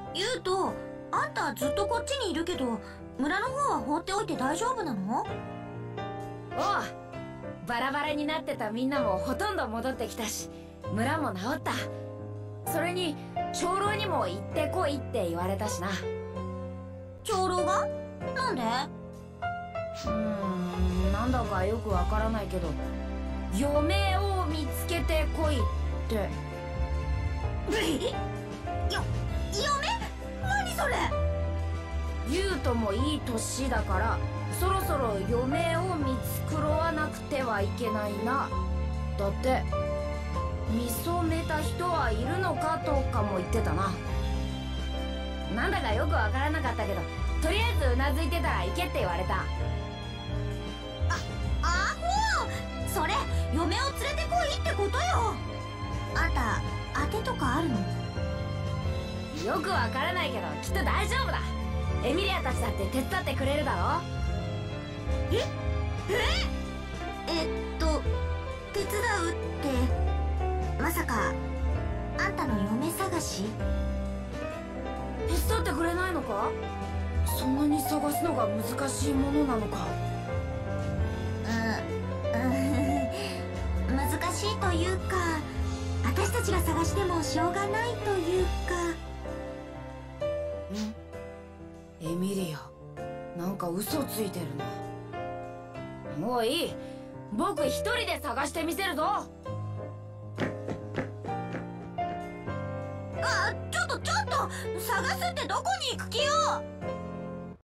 ユウト、あんたずっとこっちにいるけど、村の方は放っておいて大丈夫なの？ おう、バラバラになってたみんなもほとんど戻ってきたし、村も治った。それに長老にも行ってこいって言われたしな。 長老が？なんで？ なんだかよくわからないけど、嫁を見つけてこいって。 嫁？何それ？ ユウトもいい年だから、そろそろ嫁を見繕わなくてはいけないな。だって見初めた人はいるのかとかも言ってたな。なんだかよくわからなかったけど、とりあえずうなずいてたら行けって言われた。 アホ！それ嫁を連れてこいってことよ。あんた当てとかあるの？ よくわからないけどきっと大丈夫だ。エミリアたちだって手伝ってくれるだろ。 手伝うってまさかあんたの嫁探し？ 手伝ってくれないのか？そんなに探すのが難しいものなのか。 難しいというか、私たちが探してもしょうがないというか。 エミリア、なんか嘘ついてるな。もういい、僕一人で探してみせるぞ。 ちょっと探すってどこに行く気よ。